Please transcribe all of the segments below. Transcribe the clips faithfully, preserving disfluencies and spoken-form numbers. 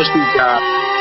música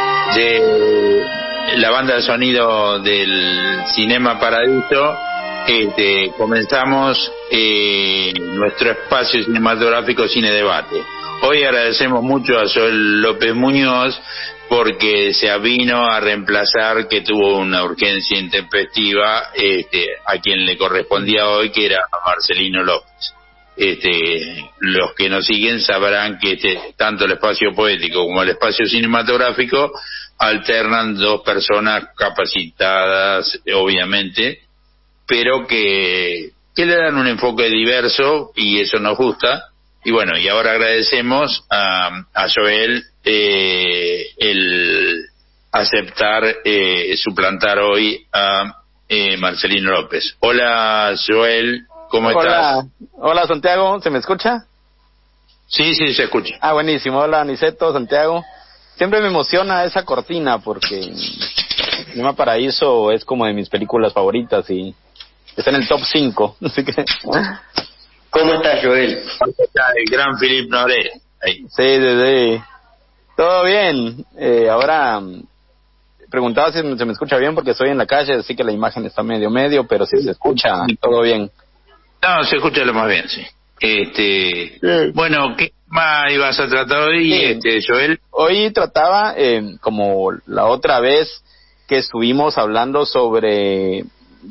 de la banda de sonido del Cinema Paradiso, este, comenzamos eh, nuestro espacio cinematográfico Cine Debate. Hoy agradecemos mucho a Joel López Muñoz porque se avino a reemplazar, que tuvo una urgencia intempestiva, este, a quien le correspondía hoy, que era a Marcelino López. Este, los que nos siguen sabrán que este, tanto el espacio poético como el espacio cinematográfico alternan dos personas capacitadas, obviamente, pero que, que le dan un enfoque diverso, y eso nos gusta. Y bueno, y ahora agradecemos a, a Joel eh, el aceptar eh, suplantar hoy a eh, Marcelino López. Hola, Joel, ¿cómo Hola. estás? Hola, Santiago, ¿se me escucha? Sí, sí, se escucha. Ah, buenísimo. Hola, Aniceto, Santiago. Siempre me emociona esa cortina porque Cinema Paraíso es como de mis películas favoritas y está en el top cinco, así que... ¿Cómo estás, Joel? Está el gran Philippe Noré. Ahí. Sí, sí, sí. Todo bien. Eh, ahora preguntaba si se me escucha bien porque estoy en la calle, así que la imagen está medio medio, pero si se escucha, todo bien. No, se escucha lo más bien, sí. Este, Sí. Bueno, ¿qué más ibas a tratar hoy, Sí. este, Joel? Hoy trataba, eh, como la otra vez que estuvimos hablando sobre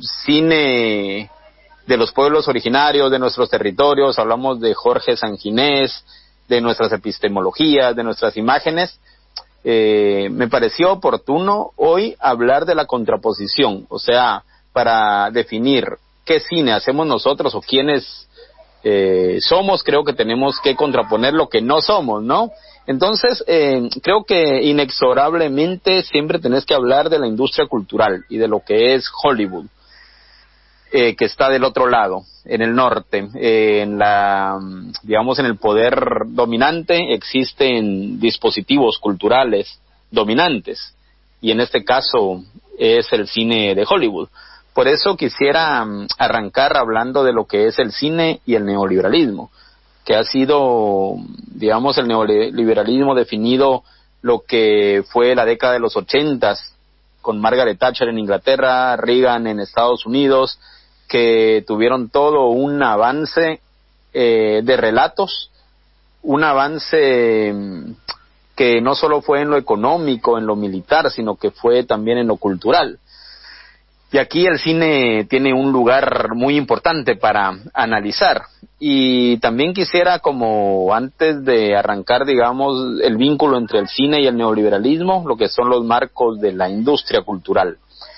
cine de los pueblos originarios, de nuestros territorios, hablamos de Jorge Sanginés, de nuestras epistemologías, de nuestras imágenes. Eh, me pareció oportuno hoy hablar de la contraposición, o sea, para definir qué cine hacemos nosotros o quiénes eh, somos, creo que tenemos que contraponer lo que no somos, ¿no? Entonces, eh, creo que inexorablemente siempre tenés que hablar de la industria cultural y de lo que es Hollywood. Eh, que está del otro lado, en el norte, eh, en la, digamos, en el poder dominante existen dispositivos culturales dominantes, y en este caso es el cine de Hollywood. Por eso quisiera um, arrancar hablando de lo que es el cine y el neoliberalismo, que ha sido, digamos, el neoliberalismo definido lo que fue la década de los ochentas, con Margaret Thatcher en Inglaterra, Reagan en Estados Unidos, que tuvieron todo un avance eh, de relatos, un avance que no solo fue en lo económico, en lo militar, sino que fue también en lo cultural. Y aquí el cine tiene un lugar muy importante para analizar. Y también quisiera, como antes de arrancar, digamos, el vínculo entre el cine y el neoliberalismo, lo que son los marcos de la industria cultural.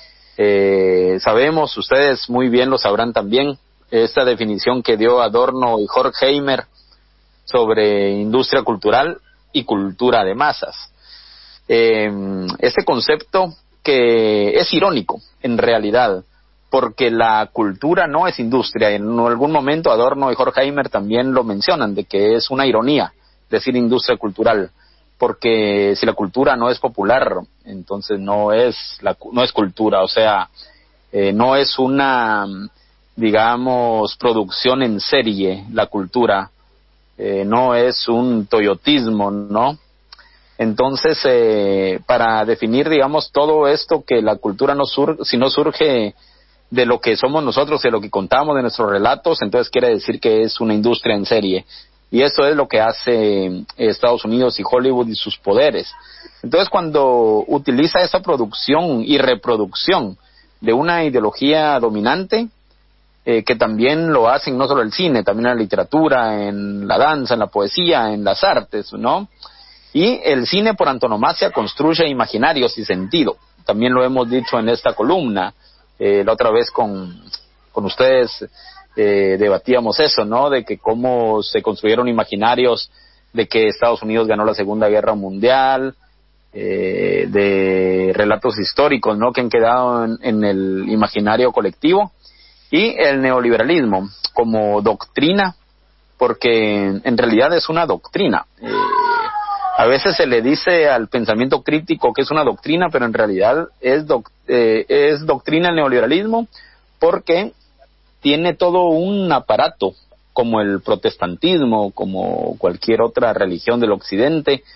Eh, sabemos, ustedes muy bien lo sabrán también, esta definición que dio Adorno y Horkheimer sobre industria cultural y cultura de masas. Eh, este concepto que es irónico, en realidad, porque la cultura no es industria. En algún momento Adorno y Horkheimer también lo mencionan, de que es una ironía decir industria cultural, porque si la cultura no es popular, entonces no es la, no es cultura, o sea, eh, no es una, digamos, producción en serie la cultura, eh, no es un toyotismo, ¿no? Entonces, eh, para definir, digamos, todo esto, que la cultura no surge, si no surge de lo que somos nosotros, de lo que contamos, de nuestros relatos, entonces quiere decir que es una industria en serie. Y eso es lo que hace Estados Unidos y Hollywood y sus poderes. Entonces, cuando utiliza esa producción y reproducción de una ideología dominante, eh, que también lo hacen no solo el cine, también en la literatura, en la danza, en la poesía, en las artes, ¿no? Y el cine por antonomasia construye imaginarios y sentido. También lo hemos dicho en esta columna. Eh, la otra vez con, con ustedes eh, debatíamos eso, ¿no? De que cómo se construyeron imaginarios de que Estados Unidos ganó la Segunda Guerra Mundial, eh, de relatos históricos, ¿no? Que han quedado en, en el imaginario colectivo. Y el neoliberalismo como doctrina, porque en realidad es una doctrina. Eh, a veces se le dice al pensamiento crítico que es una doctrina, pero en realidad es, doc, eh, es doctrina el neoliberalismo, porque tiene todo un aparato, como el protestantismo, como cualquier otra religión del occidente,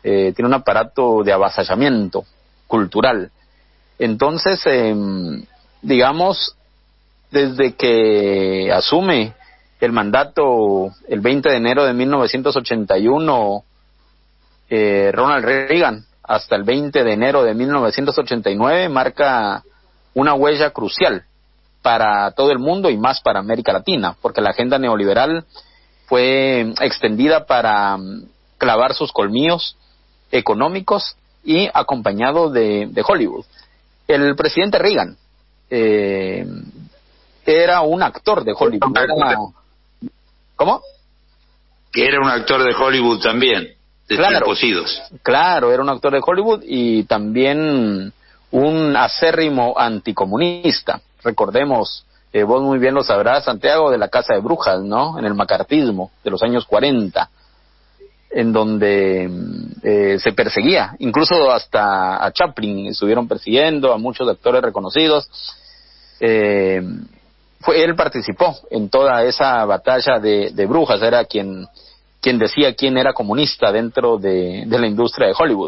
eh, tiene un aparato de avasallamiento cultural. Entonces, eh, digamos, desde que asume el mandato el veinte de enero de mil novecientos ochenta y uno, eh, Ronald Reagan, hasta el veinte de enero de mil novecientos ochenta y nueve, marca una huella crucial para todo el mundo y más para América Latina, porque la agenda neoliberal fue extendida para clavar sus colmillos económicos y acompañado de, de Hollywood. El presidente Reagan eh, era un actor de Hollywood. Era... ¿Cómo? Que era un actor de Hollywood también, de claro, Cosidos. Claro, era un actor de Hollywood y también un acérrimo anticomunista. Recordemos, eh, vos muy bien lo sabrás, Santiago, de la Casa de Brujas, ¿no? En el macartismo de los años cuarenta, en donde eh, se perseguía, incluso hasta a Chaplin estuvieron persiguiendo, a muchos actores reconocidos. Eh, fue, él participó en toda esa batalla de, de brujas, era quien, quien decía quién era comunista dentro de, de la industria de Hollywood.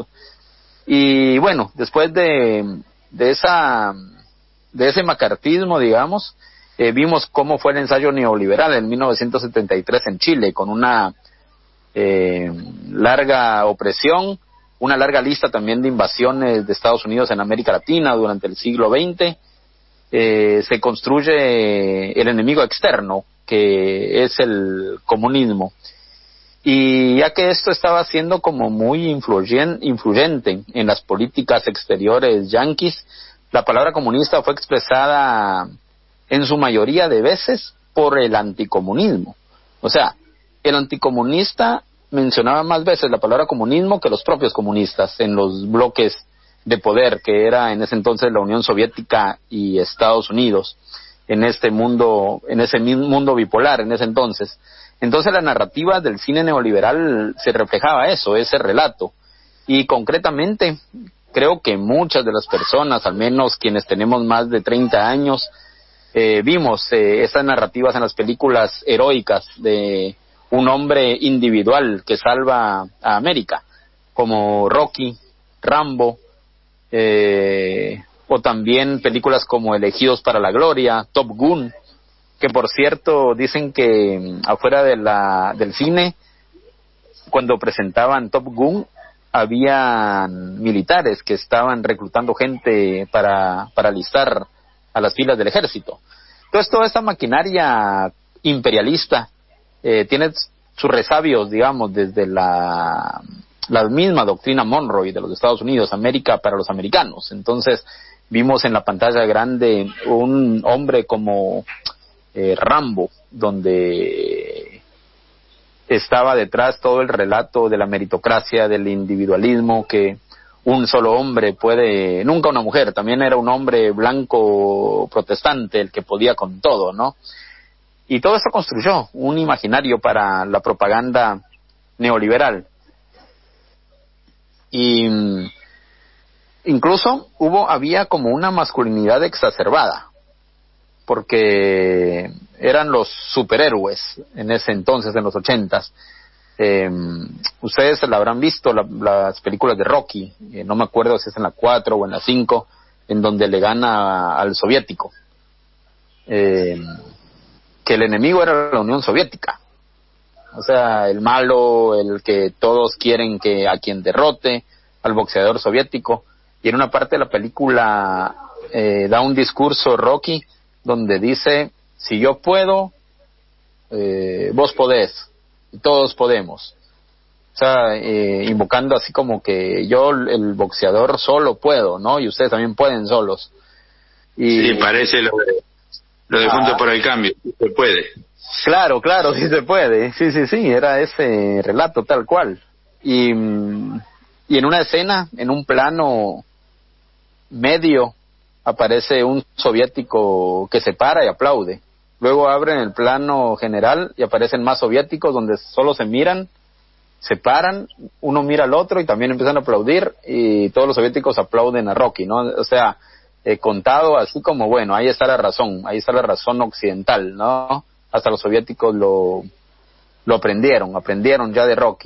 Y bueno, después de, de esa... de ese macartismo, digamos, eh, vimos cómo fue el ensayo neoliberal en mil novecientos setenta y tres en Chile, con una eh, larga opresión, una larga lista también de invasiones de Estados Unidos en América Latina durante el siglo veinte. Eh, se construye el enemigo externo, que es el comunismo. Y ya que esto estaba siendo como muy influyen, influyente en las políticas exteriores yanquis, la palabra comunista fue expresada en su mayoría de veces por el anticomunismo. O sea, el anticomunista mencionaba más veces la palabra comunismo que los propios comunistas en los bloques de poder, que era en ese entonces la Unión Soviética y Estados Unidos, en este mundo, en ese mundo bipolar en ese entonces. Entonces la narrativa del cine neoliberal se reflejaba eso, ese relato. Y concretamente, creo que muchas de las personas, al menos quienes tenemos más de treinta años, eh, vimos eh, esas narrativas en las películas heroicas de un hombre individual que salva a América, como Rocky, Rambo, eh, o también películas como Elegidos para la Gloria, Top Gun, que por cierto dicen que afuera de la, del cine, cuando presentaban Top Gun, habían militares que estaban reclutando gente para, para alistar a las filas del ejército. Entonces toda esta maquinaria imperialista eh, tiene sus resabios, digamos, desde la, la misma doctrina Monroe de los Estados Unidos, América para los americanos. Entonces vimos en la pantalla grande un hombre como eh, Rambo, donde estaba detrás todo el relato de la meritocracia, del individualismo, que un solo hombre puede, nunca una mujer, también era un hombre blanco protestante el que podía con todo, ¿no? Y todo esto construyó un imaginario para la propaganda neoliberal. Y incluso hubo, había como una masculinidad exacerbada, porque eran los superhéroes en ese entonces, en los ochentas. Eh, ustedes la habrán visto, la, las películas de Rocky, eh, no me acuerdo si es en la cuatro o en la cinco, en donde le gana al soviético. Eh, que el enemigo era la Unión Soviética. O sea, el malo, el que todos quieren que a quien derrote, al boxeador soviético. Y en una parte de la película eh, da un discurso Rocky donde dice, si yo puedo, eh, vos podés, y todos podemos. O sea, eh, invocando así como que yo, el boxeador, solo puedo, ¿no? Y ustedes también pueden solos. Y, sí, parece lo de, lo de ah, Juntos por el Cambio, se puede. Claro, claro, sí se puede, sí, sí, sí, era ese relato tal cual. Y, y en una escena, en un plano medio, aparece un soviético que se para y aplaude. Luego abren el plano general y aparecen más soviéticos donde solo se miran, se paran, uno mira al otro y también empiezan a aplaudir y todos los soviéticos aplauden a Rocky, ¿no? O sea, eh, contado así como, bueno, ahí está la razón, ahí está la razón occidental, ¿no? Hasta los soviéticos lo, lo aprendieron, aprendieron ya de Rocky.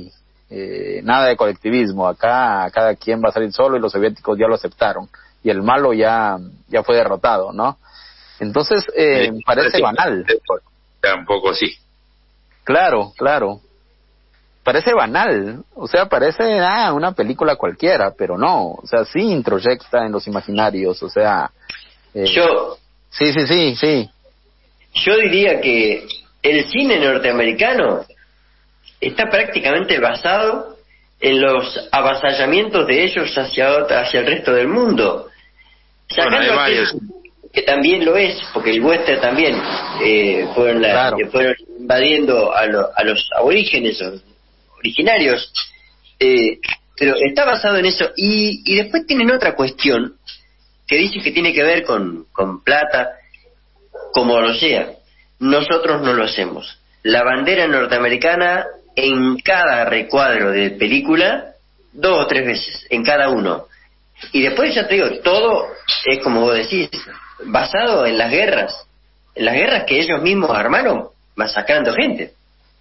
eh, nada de colectivismo, acá cada quien va a salir solo y los soviéticos ya lo aceptaron y el malo ya ya fue derrotado, ¿no? Entonces eh, Sí, parece sí, banal. Tampoco sí. Claro, claro. Parece banal, o sea, parece ah, una película cualquiera, pero no, o sea, sí introyecta en los imaginarios, o sea... Eh, Yo, sí, sí, sí, sí. yo diría que el cine norteamericano está prácticamente basado en los avasallamientos de ellos hacia, otra- hacia el resto del mundo. Bueno, hay Sacando varios. aquel que también lo es, porque el western también eh, fueron, la- Claro. eh, fueron invadiendo a, lo- a los aborígenes o originarios, eh, pero está basado en eso. Y, y después tienen otra cuestión que dicen que tiene que ver con, con plata, como lo sea. Nosotros no lo hacemos. La bandera norteamericana en cada recuadro de película, dos o tres veces, en cada uno. Y después ya te digo, todo es como vos decís, basado en las guerras, en las guerras que ellos mismos armaron, masacrando gente.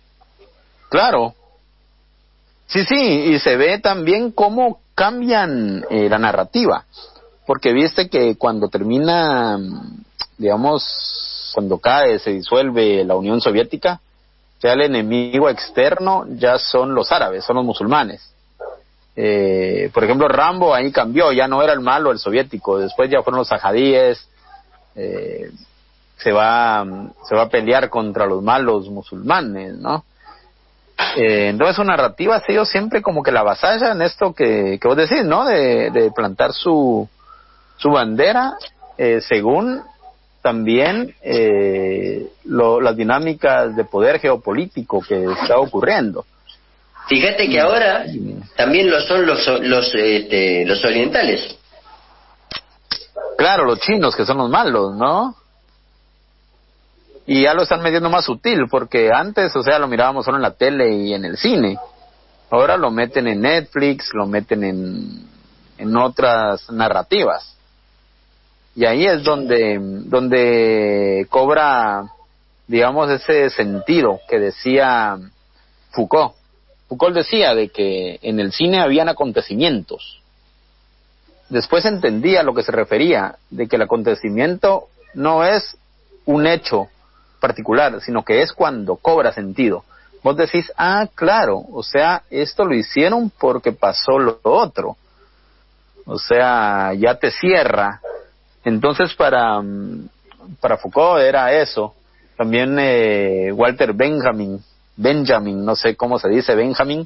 Claro. Sí, sí, y se ve también cómo cambian eh, la narrativa, porque viste que cuando termina, digamos, cuando cae, se disuelve la Unión Soviética, ya el enemigo externo ya son los árabes, son los musulmanes. Eh, por ejemplo, Rambo ahí cambió, ya no era el malo, el soviético, después ya fueron los sajadíes, eh, se va se va a pelear contra los malos musulmanes, ¿no? Eh, entonces su narrativa ha sido siempre como que la avasalla en esto que, que vos decís, ¿no? De, de plantar su su bandera eh, según también eh, lo, las dinámicas de poder geopolítico que está ocurriendo. Fíjate que ahora también lo son los los este, los orientales. Claro, los chinos que son los malos, ¿no? Y ya lo están metiendo más sutil, porque antes, o sea, lo mirábamos solo en la tele y en el cine. Ahora lo meten en Netflix, lo meten en, en otras narrativas. Y ahí es donde, donde cobra, digamos, ese sentido que decía Foucault. Foucault decía de que en el cine habían acontecimientos. Después entendía a lo que se refería, de que el acontecimiento no es un hecho particular, sino que es cuando cobra sentido. Vos decís, ah, claro, o sea, esto lo hicieron porque pasó lo otro. O sea, ya te cierra. Entonces, para, para Foucault era eso. También eh, Walter Benjamin, Benjamin, no sé cómo se dice, Benjamin,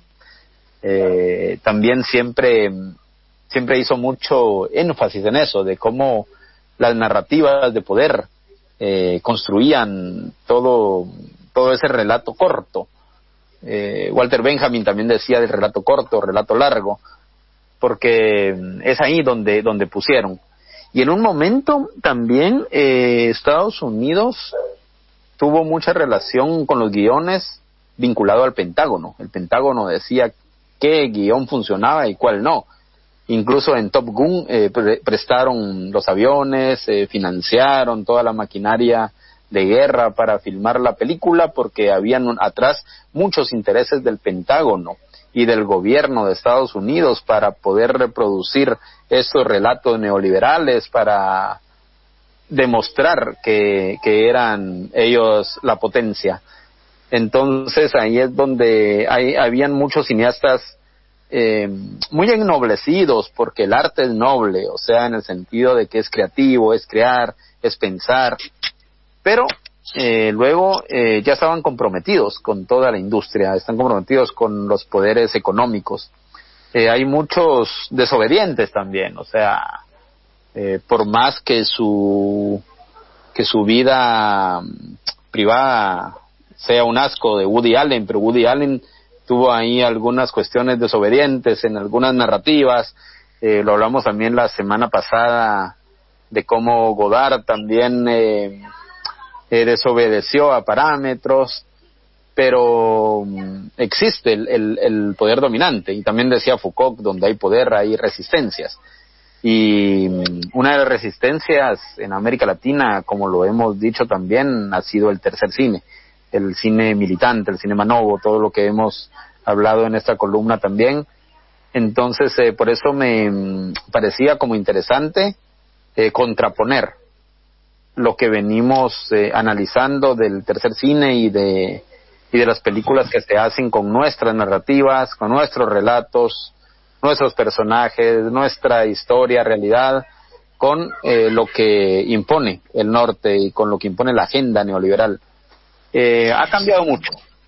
eh, también siempre, siempre hizo mucho énfasis en eso, de cómo las narrativas de poder eh, construían todo, todo ese relato corto. Eh, Walter Benjamin también decía del relato corto, relato largo, porque es ahí donde, donde pusieron. Y en un momento también eh, Estados Unidos tuvo mucha relación con los guiones vinculado al Pentágono. El Pentágono decía qué guión funcionaba y cuál no. Incluso en Top Gun eh, pre- prestaron los aviones, eh, financiaron toda la maquinaria de guerra para filmar la película, porque habían un, atrás muchos intereses del Pentágono y del gobierno de Estados Unidos para poder reproducir estos relatos neoliberales, para demostrar que, que eran ellos la potencia. Entonces ahí es donde hay, habían muchos cineastas eh, muy ennoblecidos, porque el arte es noble, o sea, en el sentido de que es creativo, es crear, es pensar, pero eh, luego eh, ya estaban comprometidos con toda la industria, están comprometidos con los poderes económicos. Eh, hay muchos desobedientes también, o sea, eh, por más que su que su vida privada sea un asco de Woody Allen, pero Woody Allen tuvo ahí algunas cuestiones desobedientes en algunas narrativas. Eh, lo hablamos también la semana pasada de cómo Godard también eh, eh, desobedeció a parámetros, pero um, existe el, el, el poder dominante, y también decía Foucault, donde hay poder hay resistencias, y um, una de las resistencias en América Latina, como lo hemos dicho también, ha sido el tercer cine, el cine militante, el cine manobo, todo lo que hemos hablado en esta columna también. Entonces, eh, por eso me mm, parecía como interesante eh, contraponer lo que venimos eh, analizando del tercer cine y de y de las películas que se hacen con nuestras narrativas, con nuestros relatos, nuestros personajes, nuestra historia, realidad, con eh, lo que impone el norte y con lo que impone la agenda neoliberal. Eh, ha cambiado mucho.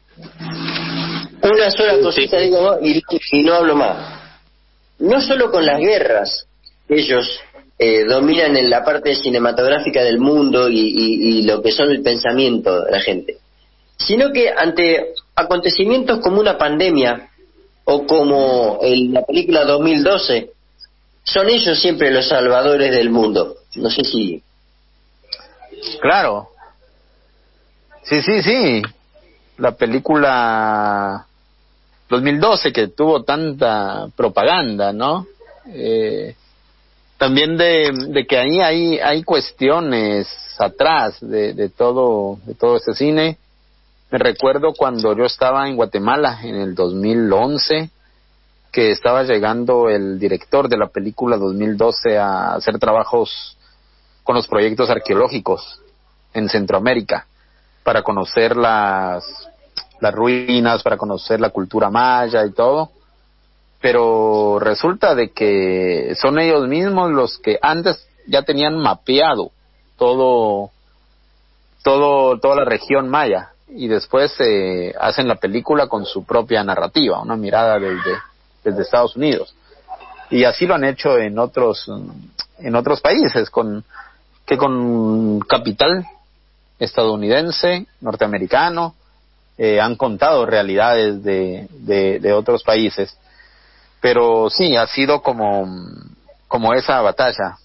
Una sola cosita digo y, y no hablo más. No solo con las guerras, ellos eh, dominan en la parte cinematográfica del mundo y, y, y lo que son el pensamiento de la gente, sino que ante acontecimientos como una pandemia o como el, la película dos mil doce, son ellos siempre los salvadores del mundo. No sé si... Claro. Sí, sí, sí. La película dos mil doce que tuvo tanta propaganda, ¿no? Eh, también de, de que ahí hay, hay cuestiones atrás de, de todo, de todo este cine. Me recuerdo cuando yo estaba en Guatemala en el dos mil once, que estaba llegando el director de la película dos mil doce a hacer trabajos con los proyectos arqueológicos en Centroamérica para conocer las, las ruinas, para conocer la cultura maya y todo, pero resulta de que son ellos mismos los que antes ya tenían mapeado todo, todo, toda la región maya, y después eh, hacen la película con su propia narrativa, una mirada desde, desde Estados Unidos, y así lo han hecho en otros en otros países con que con capital estadounidense, norteamericano, eh, han contado realidades de, de de otros países, pero sí ha sido como como esa batalla.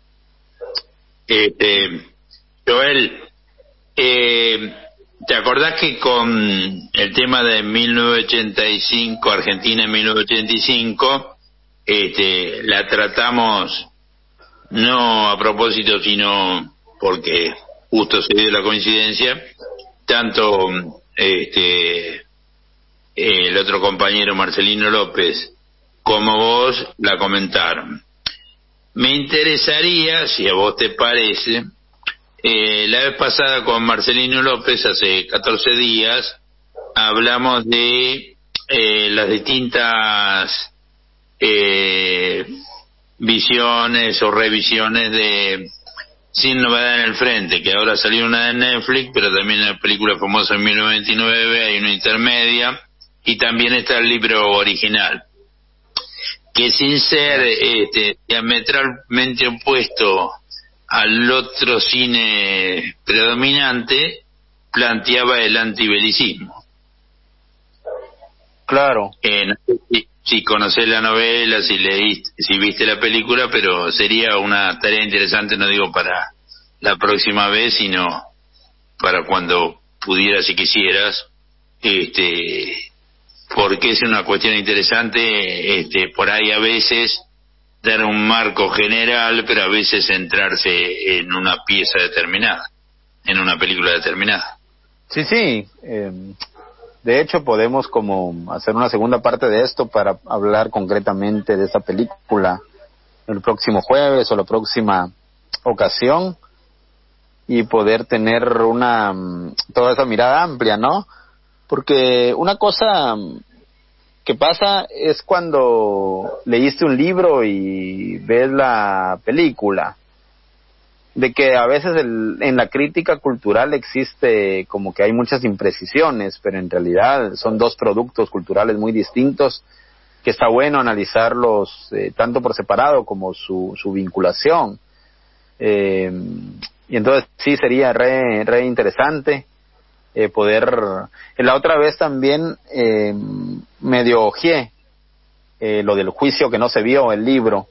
Este, Joel, eh, ¿te acordás que con el tema de mil novecientos ochenta y cinco, Argentina en mil novecientos ochenta y cinco, este, la tratamos no a propósito, sino porque justo se dio la coincidencia, tanto este, el otro compañero Marcelino López como vos la comentaron? Me interesaría, si a vos te parece, Eh, la vez pasada con Marcelino López, hace catorce días, hablamos de eh, las distintas eh, visiones o revisiones de Sin Novedad en el Frente, que ahora salió una de Netflix, pero también la película famosa en mil novecientos noventa y nueve, hay una intermedia, y también está el libro original, que sin ser este, diametralmente opuesto al otro cine predominante, planteaba el antibelicismo. Claro. Eh, no sé si, si conocés la novela, si leíste, si viste la película, pero sería una tarea interesante, no digo para la próxima vez, sino para cuando pudieras y quisieras, este, porque es una cuestión interesante, este, por ahí a veces dar un marco general, pero a veces centrarse en una pieza determinada, en una película determinada. Sí, sí. Eh, de hecho, podemos como hacer una segunda parte de esto para hablar concretamente de esta película el próximo jueves o la próxima ocasión y poder tener una toda esa mirada amplia, ¿no? Porque una cosa que pasa es cuando leíste un libro y ves la película, de que a veces el, en la crítica cultural existe como que hay muchas imprecisiones, pero en realidad son dos productos culturales muy distintos que está bueno analizarlos eh, tanto por separado como su, su vinculación. Eh, y entonces sí sería re, re interesante Eh, poder eh, la otra vez también eh, medio ojeé eh, lo del juicio que no se vio, el libro,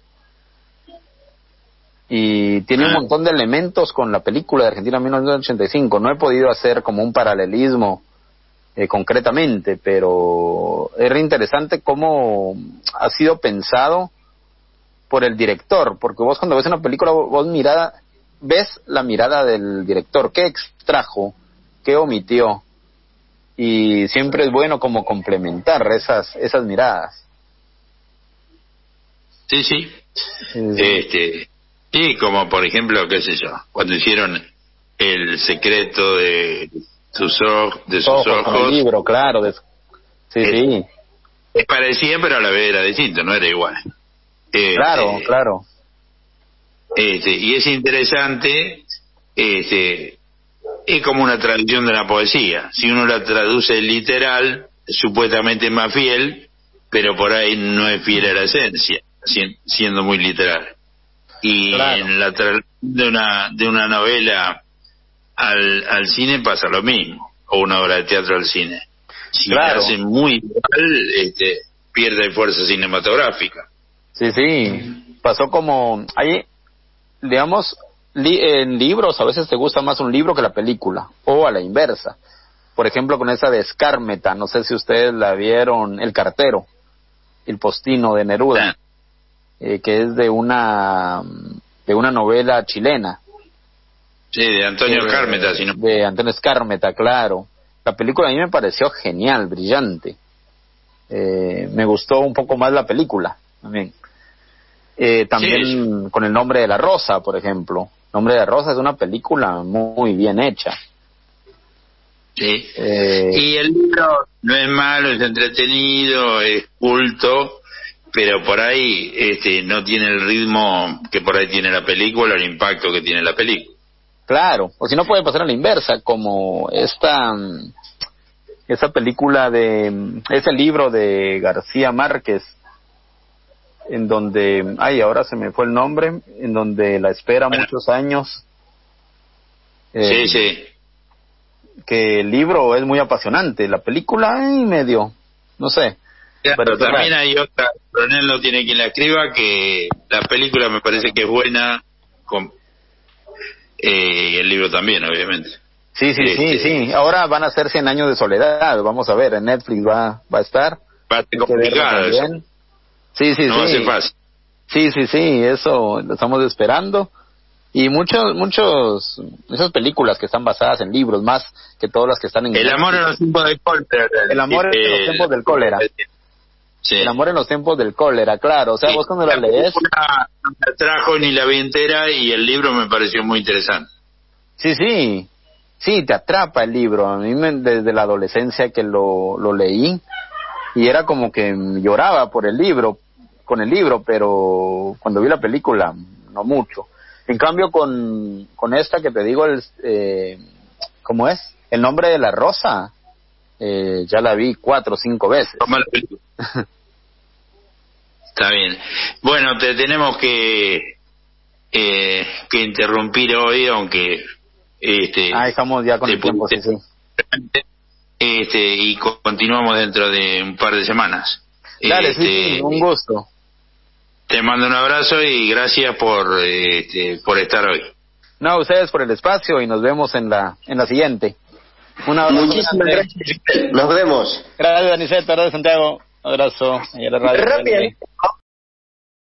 y tiene un montón de elementos con la película de Argentina mil novecientos ochenta y cinco. No he podido hacer como un paralelismo eh, concretamente, pero es re interesante cómo ha sido pensado por el director, porque vos cuando ves una película vos mirada, ves la mirada del director, qué extrajo, qué omitió, y siempre es bueno como complementar esas esas miradas. Sí, sí. Sí, sí. Este, sí, como por ejemplo, qué sé yo, cuando hicieron El secreto de sus ojos, de sus ojos, ojos, con el libro, claro. De... Sí, es, sí. es parecía, pero a la vez era distinto, no era igual. Este, Claro, claro. Este, y es interesante, este, es como una traducción de la poesía. Si uno la traduce literal, supuestamente es más fiel, pero por ahí no es fiel a la esencia, siendo muy literal. Y claro, en la traducción de una de una novela al, al cine pasa lo mismo, o una obra de teatro al cine. Si claro. la hacen muy igual, este, pierde fuerza cinematográfica. Sí, sí. Pasó como... Hay, digamos, li, en libros a veces te gusta más un libro que la película, o a la inversa. Por ejemplo, con esa de Skármeta, no sé si ustedes la vieron, El cartero, El postino de Neruda, eh, que es de una de una novela chilena. Sí, de Antonio eh, Skármeta, si no... De Antonio Skármeta, claro. La película a mí me pareció genial, brillante. Eh, me gustó un poco más la película también. Eh, también sí. Con El nombre de la rosa, por ejemplo. El nombre de la rosa es una película muy bien hecha. Sí. Eh, y el libro no es malo, es entretenido, es culto, pero por ahí este no tiene el ritmo que por ahí tiene la película, el impacto que tiene la película. Claro, o si no puede pasar a la inversa, como esta esa película de ese libro de García Márquez, en donde, ay, ahora se me fue el nombre, en donde la espera bueno. muchos años. Eh, sí, sí. Que el libro es muy apasionante, la película, ay, medio, no sé. Ya, pero también hay otra, Coronel no tiene quien la escriba, que la película me parece que es buena, con, eh, el libro también, obviamente. Sí, sí, este, sí, sí. Ahora van a ser cien años de soledad, vamos a ver, en Netflix va, va a estar. Va a ser complicado eso. Sí, sí, no sí. va a ser fácil. Sí, sí, sí, eso lo estamos esperando. Y muchos, muchos, esas películas que están basadas en libros, más que todas las que están en... El amor en los tiempos del cólera. El amor en los tiempos del cólera. Sí. El amor en los tiempos del cólera, claro. O sea, sí. Vos cuando la, la lees... No me atrajo ni la vi entera y el libro me pareció muy interesante. Sí, sí. Sí, te atrapa el libro. A mí me, desde la adolescencia que lo, lo leí y era como que lloraba por el libro, con el libro, pero cuando vi la película, no mucho. En cambio, con, con esta que te digo, el, eh, ¿cómo es? El nombre de la rosa, eh, ya la vi cuatro o cinco veces. Está bien. Bueno, te tenemos que eh, que interrumpir hoy, aunque... este ah, estamos ya con el tiempo, sí, sí. Este, y continuamos dentro de un par de semanas. Dale, este, sí, sí, un gusto. Te mando un abrazo y gracias por este, por estar hoy. No, a ustedes por el espacio y nos vemos en la en la siguiente. Un abrazo. Muchísimas gracias. Nos vemos. Gracias, Aniceto. Gracias, Santiago. Un abrazo. Rápidamente.